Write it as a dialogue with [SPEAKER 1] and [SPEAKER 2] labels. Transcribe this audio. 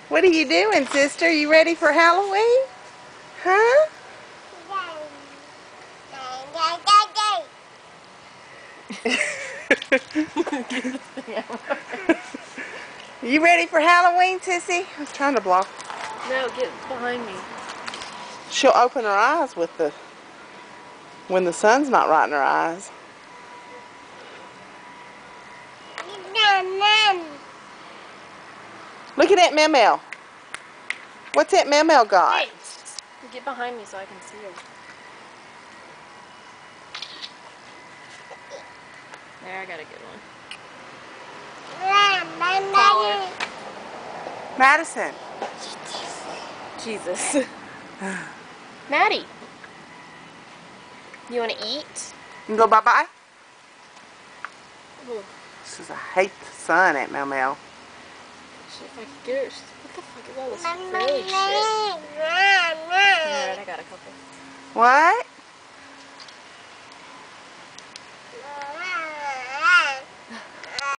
[SPEAKER 1] What are you doing, sister? You ready for Halloween? Huh? You ready for Halloween, Sissy? I was trying to block.
[SPEAKER 2] No, get behind me.
[SPEAKER 1] She'll open her eyes when the sun's not right in her eyes. Look at that Mamel. What's that Mamel got?
[SPEAKER 2] Hey, get behind me so I can see her. There, I got a good one. Taller.
[SPEAKER 1] Madison.
[SPEAKER 2] Jesus. Maddie. You want to eat?
[SPEAKER 1] You can go bye-bye?
[SPEAKER 2] Ooh.
[SPEAKER 1] She says, I hate the sun at Mamel.
[SPEAKER 2] Shit, if I could get her. What the fuck is all this frilly shit? Alright, I got a couple.
[SPEAKER 1] What?